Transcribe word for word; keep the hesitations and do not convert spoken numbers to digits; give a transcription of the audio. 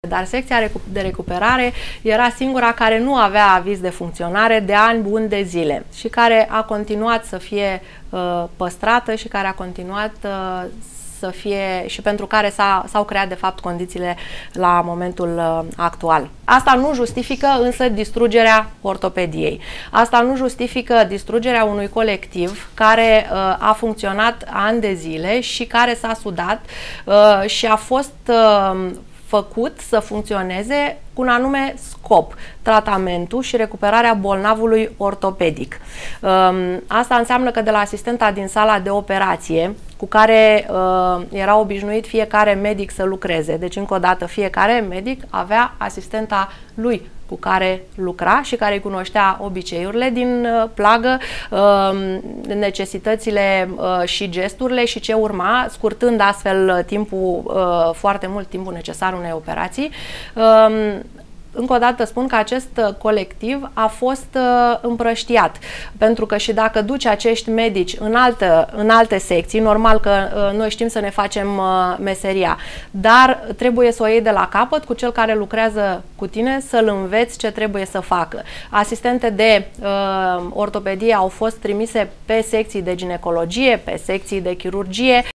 Dar secția de recuperare era singura care nu avea aviz de funcționare de ani buni de zile și care a continuat să fie uh, păstrată și care a continuat uh, să fie și pentru care s-au creat de fapt condițiile la momentul uh, actual. Asta nu justifică însă distrugerea ortopediei. Asta nu justifică distrugerea unui colectiv care uh, a funcționat ani de zile și care s-a sudat uh, și a fost uh, făcut să funcționeze cu un anume scop, tratamentul și recuperarea bolnavului ortopedic. Asta înseamnă că de la asistenta din sala de operație, cu care era obișnuit fiecare medic să lucreze, deci încă o dată fiecare medic avea asistenta lui cu care lucra și care îi cunoștea obiceiurile din plagă, necesitățile și gesturile și ce urma, scurtând astfel timpul, foarte mult timpul necesar unei operații. Încă o dată spun că acest colectiv a fost uh, împrăștiat, pentru că și dacă duci acești medici în, altă, în alte secții, normal că uh, noi știm să ne facem uh, meseria, dar trebuie să o iei de la capăt cu cel care lucrează cu tine, să-l înveți ce trebuie să facă. Asistente de uh, ortopedie au fost trimise pe secții de ginecologie, pe secții de chirurgie,